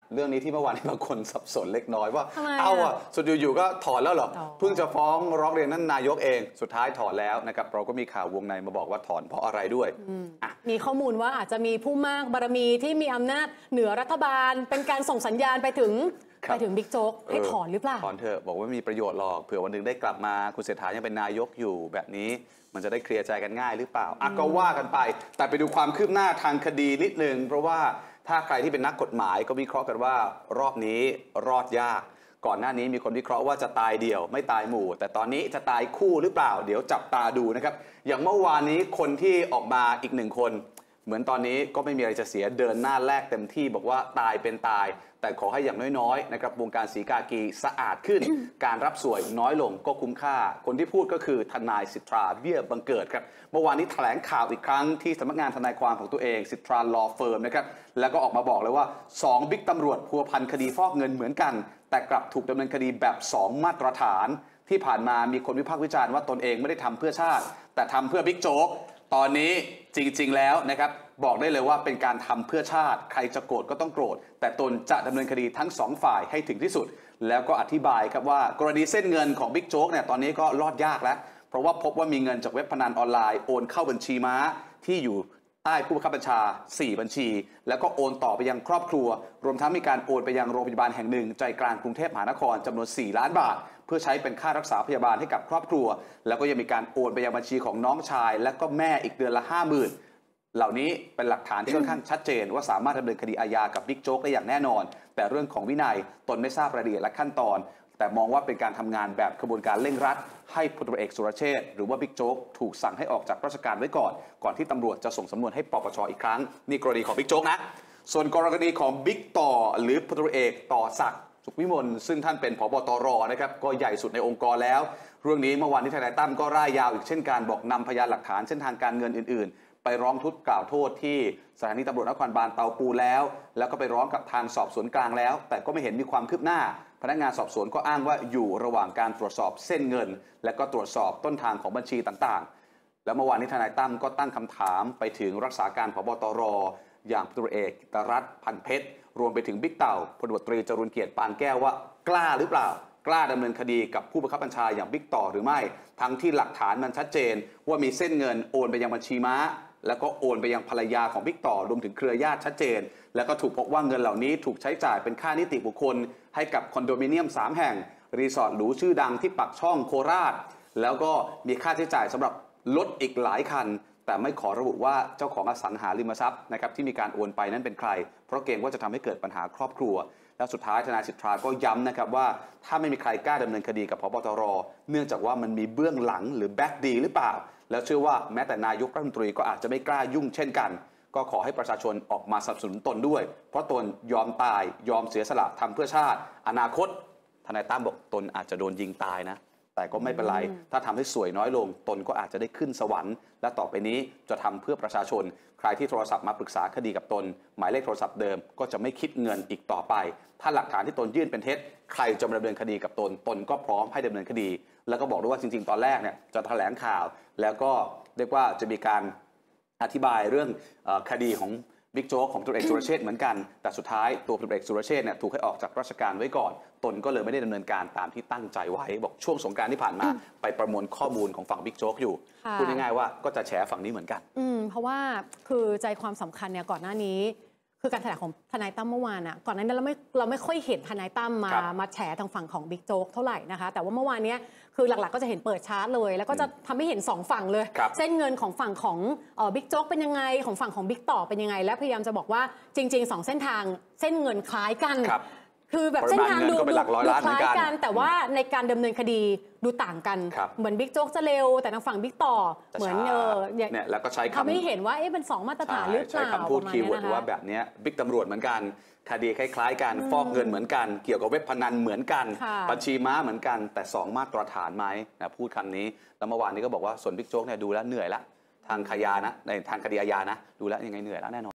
เรื่องนี้ที่เมื่อวานนี้บางคนสับสนเล็กน้อยว่าเอาอ่ะสุดอยู่ๆก็ถอนแล้วเหรอเพิ่งจะฟ้องร้องเรียนนั้นนายกเองสุดท้ายถอนแล้วนะครับเราก็มีข่าววงในมาบอกว่าถอนเพราะอะไรด้วยมีข้อมูลว่าอาจจะมีผู้มากบารมีที่มีอำนาจเหนือรัฐบาลเป็นการส่งสัญญาณไปถึงบิ๊กโจ๊กให้ถอนหรือเปล่าถอนเถอะบอกว่ามีประโยชน์หรอกเผื่อวันหนึ่งได้กลับมาคุณเศรษฐายังเป็นนายกอยู่แบบนี้มันจะได้เคลียร์ใจกันง่ายหรือเปล่าก็ว่ากันไปแต่ไปดูความคืบหน้าทางคดีนิดนึงเพราะว่าถ้าใครที่เป็นนักกฎหมายก็วิเคราะห์กันว่ารอบนี้รอดยากก่อนหน้านี้มีคนวิเคราะห์ว่าจะตายเดี่ยวไม่ตายหมู่แต่ตอนนี้จะตายคู่หรือเปล่าเดี๋ยวจับตาดูนะครับอย่างเมื่อวานนี้คนที่ออกมาอีกหนึ่งคนเหมือนตอนนี้ก็ไม่มีอะไรจะเสียเดินหน้าแรกเต็มที่บอกว่าตายเป็นตายแต่ขอให้อย่างน้อยๆนะครับวงการศรีกากีสะอาดขึ้น การรับสวยน้อยลงก็คุ้มค่าคนที่พูดก็คือทนายสิทธาเบี้ยบังเกิดครับเมื่อวานนี้แถลงข่าวอีกครั้งที่สำนักงานทนายความของตัวเองสิทธาลอเฟิร์มนะครับแล้วก็ออกมาบอกเลยว่า2บิ๊กตำรวจพัวพันคดีฟอกเงินเหมือนกันแต่กลับถูกดำเนินคดีแบบ2มาตรฐานที่ผ่านมามีคนวิพากษ์วิจารณ์ว่าตนเองไม่ได้ทำเพื่อชาติแต่ทำเพื่อบิ๊กโจ๊กตอนนี้จริงๆแล้วนะครับบอกได้เลยว่าเป็นการทำเพื่อชาติใครจะโกรธก็ต้องโกรธแต่ตนจะดำเนินคดีทั้ง2ฝ่ายให้ถึงที่สุดแล้วก็อธิบายครับว่ากรณีเส้นเงินของบิ๊กโจ๊กเนี่ยตอนนี้ก็รอดยากแล้วเพราะว่าพบว่ามีเงินจากเว็บพนันออนไลน์โอนเข้าบัญชีม้าที่อยู่ใต้ผู้บังคับบัญชา4บัญชีแล้วก็โอนต่อไปยังครอบครัวรวมทั้งมีการโอนไปยังโรงพยาบาลแห่งหนึ่งใจกลางกรุงเทพมหานครจำนวน4 ล้านบาทเพื่อใช้เป็นค่ารักษาพยาบาลให้กับครอบครัวแล้วก็ยังมีการโอนไปยังบัญชีของน้องชายและก็แม่อีกเดือนละ 50,000เหล่านี้เป็นหลักฐานที่ค่อนข้างชัดเจนว่าสามารถดำเนินคดีอาญากับบิ๊กโจ๊กได้อย่างแน่นอนแต่เรื่องของวินัยตนไม่ทราบรายละเอียดและขั้นตอนแต่มองว่าเป็นการทำงานแบบขบวนการเร่งรัดให้พลตำรวจเอกสุรเชษฐ์หรือว่าบิ๊กโจ๊กถูกสั่งให้ออกจากราชการไว้ก่อนที่ตำรวจจะส่งสำนวนให้ปปชอีกครั้งนี่กรณีของบิ๊กโจ๊กนะส่วนกรณีของบิ๊กต่อหรือพลตำรวจเอกต่อศักดิ์สุขวิมลซึ่งท่านเป็นผบ.ตร.นะครับก็ใหญ่สุดในองค์กรแล้วเรื่องนี้เมื่อวานนี้ทนายตั้มก็ร่ายยาวอีกเช่นกันบอกนำพยานหลักฐานเส้นทางการเงินอื่นๆไปร้องทุกข์กล่าวโทษที่สถานีตำรวจนครบาลเตาปูแล้วก็ไปร้องกับทางสอบสวนกลางแล้วแต่ก็ไม่เห็นมีความคืบหน้าพนักงานสอบสวนก็อ้างว่าอยู่ระหว่างการตรวจสอบเส้นเงินและก็ตรวจสอบต้นทางของบัญชีต่างๆแล้วเมื่อวานนี้ทนายตั้มก็ตั้งคำถามไปถึงรักษาการผบ.ตร.อย่างพลตำรวจเอกตรัสพันเพชรรวมไปถึงบิ๊กเต่าพลตำรวจตรีจรุลเกียรติปานแก้วว่ากล้าหรือเปล่ากล้าดำเนินคดีกับผู้บังคับบัญชาอย่างบิ๊กต่อหรือไม่ทั้งที่หลักฐานมันชัดเจนว่ามีเส้นเงินโอนไปยังบัญชีม้าแล้วก็โอนไปยังภรรยาของบิ๊กต่อรวมถึงเครือญาติชัดเจนแล้วก็ถูกพบว่าเงินเหล่านี้ถูกใช้จ่ายเป็นค่านิติบุคคลให้กับคอนโดมิเนียม3แห่งรีสอร์ทหรูชื่อดังที่ปักช่องโคราชแล้วก็มีค่าใช้จ่ายสำหรับรถอีกหลายคันแต่ไม่ขอระบุว่าเจ้าของอสังหาริมทรัพย์นะครับที่มีการโอนไปนั้นเป็นใครเพราะเกรงว่าจะทำให้เกิดปัญหาครอบครัวและสุดท้ายทนายสิทธาก็ย้ำนะครับว่าถ้าไม่มีใครกล้าดำเนินคดีกับผบ.ตร.เนื่องจากว่ามันมีเบื้องหลังหรือแบ็กดีหรือเปล่าแล้วเชื่อว่าแม้แต่นายกรัฐมนตรีก็อาจจะไม่กล้ายุ่งเช่นกันก็ขอให้ประชาชนออกมาสนับสนุนตนด้วยเพราะตนยอมตายยอมเสียสละทำเพื่อชาติอนาคตทนายตั้มบอกตนอาจจะโดนยิงตายนะแต่ก็ไม่เป็นไรถ้าทำให้สวยน้อยลงตนก็อาจจะได้ขึ้นสวรรค์และต่อไปนี้จะทำเพื่อประชาชนใครที่โทรศัพท์มาปรึกษาคดีกับตนหมายเลขโทรศัพท์เดิมก็จะไม่คิดเงินอีกต่อไปถ้าหลักฐานที่ตนยื่นเป็นเท็จใครจะมาดำเนินคดีกับตนก็พร้อมให้ดำเนินคดีแล้วก็บอกด้วยว่าจริงๆตอนแรกเนี่ยจะแถลงข่าวแล้วก็เรียกว่าจะมีการอธิบายเรื่องคดีของบิ๊กโจ๊กของพลเอกสุรเชษฐ์เหมือนกันแต่สุดท้ายตัวพลเอกสุรเชษฐ์เนี่ยถูกให้ออกจากราชการไว้ก่อนตนก็เลยไม่ได้ดำเนินการตามที่ตั้งใจไว้บอกช่วงสงกรานต์ที่ผ่านมาไปประมวลข้อมูลของฝั่งบิ๊กโจ๊กอยู่พูดง่ายๆว่าก็จะแฉฝั่งนี้เหมือนกันเพราะว่าคือใจความสำคัญเนี่ยก่อนหน้านี้คือการแถลงของทนายตั้มเมื่อวานก่อนหน้านี้เราไม่ค่อยเห็นทนายตั้มมาแฉทางฝั่งของบิ๊กโจ๊กเท่าไหร่นะคะแต่ว่าเมื่อวานนี้คือหลักๆก็จะเห็นเปิดชาร์ตเลยแล้วก็จะทำให้เห็น2ฝั่งเลยเส้นเงินของฝั่งของบิ๊กโจ๊กเป็นยังไงของฝั่งของบิ๊กต่อเป็นยังไงและพยายามจะบอกว่าจริงๆ2เส้นทางเส้นเงินคล้ายกันคือแบบเส้นทางดูคล้ายกันแต่ว่าในการดำเนินคดีดูต่างกันเหมือนบิ๊กโจ๊กจะเร็วแต่ทางฝั่งบิ๊กต่อเหมือนเนี่ยแล้วก็ใช้คำทำให้เห็นว่าเป็น2มาตรฐานหรือเปล่าใช้คำพูดคีย์เวิร์ดว่าแบบนี้บิ๊กตำรวจเหมือนกันคดีคล้ายๆกันฟอกเงินเหมือนกันเกี่ยวกับเว็บพนันเหมือนกันบัญชีม้าเหมือนกันแต่2มาตรฐานไหมพูดคำนี้แล้วเมื่อวานนี้ก็บอกว่าส่วนบิ๊กโจ๊กเนี่ยดูแล้วเหนื่อยละทางคดีอาญานะดูแล้วยังไงเหนื่อยแล้วแน่นอน